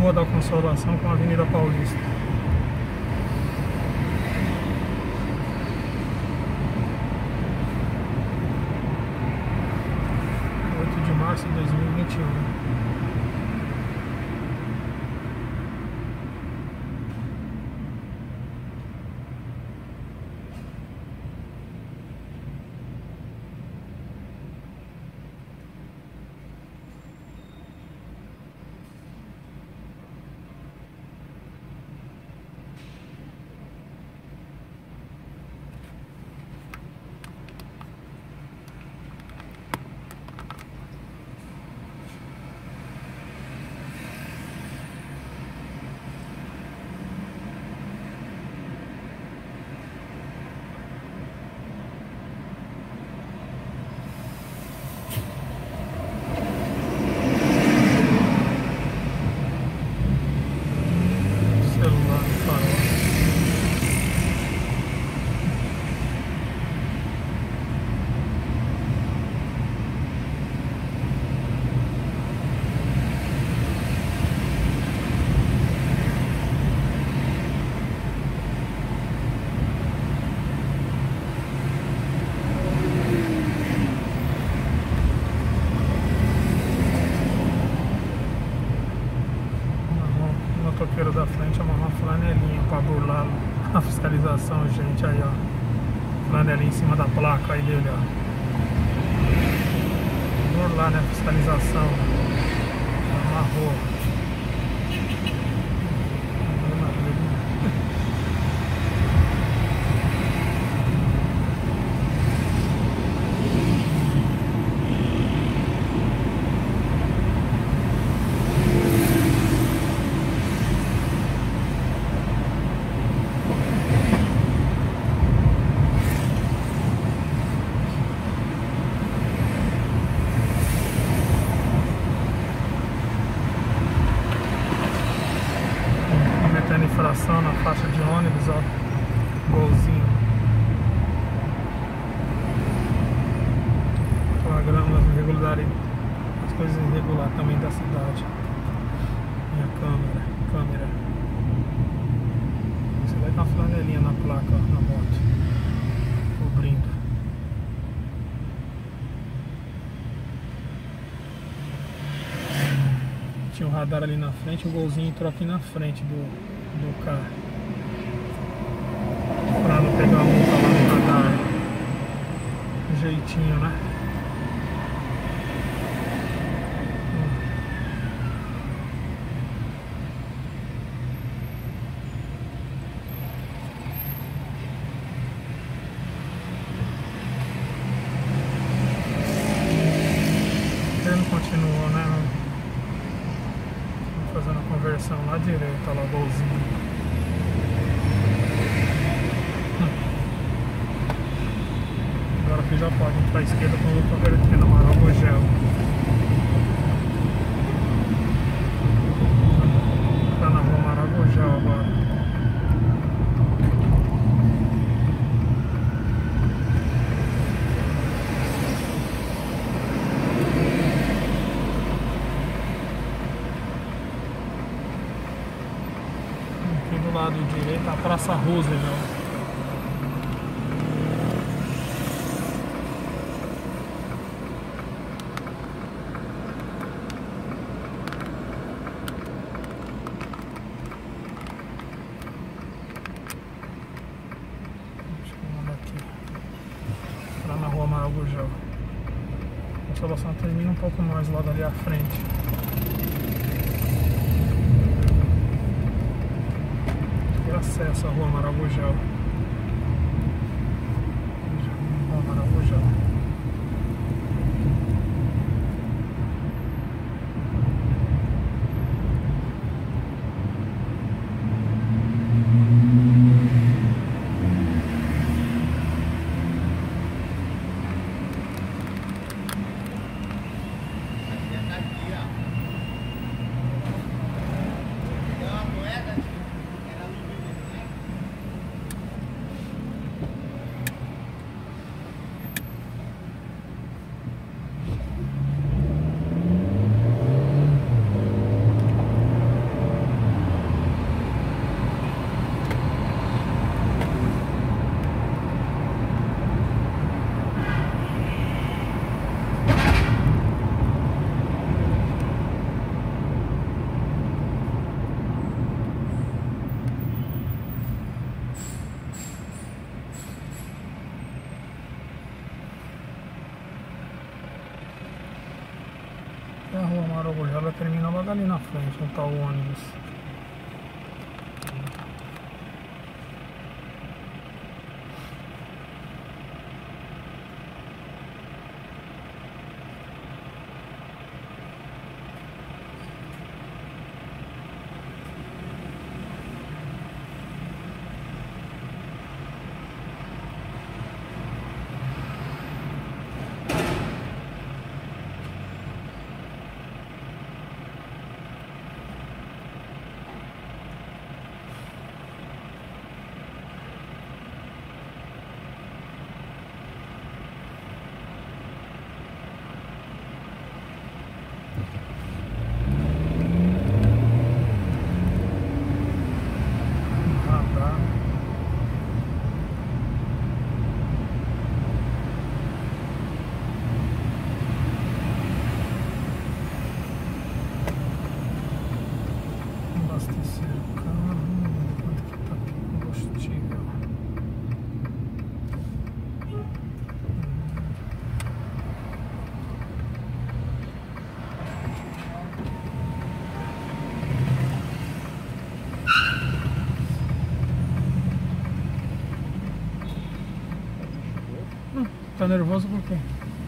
Rua da Consolação com a Avenida Paulista. 8 de março de 2021. O motoqueiro da frente amarrou uma flanelinha pra burlar a fiscalização, gente, aí ó, flanelinha em cima da placa aí dele, ó, burlar, né, a fiscalização, amarrou. Infração na faixa de ônibus, ó, golzinho, flagrando as irregularidades, as coisas irregulares também da cidade. Minha câmera, você vai dar uma flanelinha na placa, ó, na moto, cobrindo. Tinha um radar ali na frente, o golzinho entrou aqui na frente do carro, pra não pegar a multa lá no radar. Jeitinho, né? Ele não continuou, né? Fazendo a conversão lá direita, lá golzinho. Agora aqui já pode ir pra esquerda quando eu tô convertendo Amaral Gurgel. Tá na rua Amaral Gurgel agora. Do lado direito, a Praça Roosevelt. Deixa eu mandar aqui. Lá na rua Amaral Gurgel. A Consolação termina um pouco mais logo ali à frente. Acesso à rua Amaral Gurgel. Rua Amaral Gurgel. a rua Marogujá, ela termina logo ali na frente, onde tá o ônibus. Abastecer o carro, quanto que tá aqui o combustível. Tá nervoso por quê?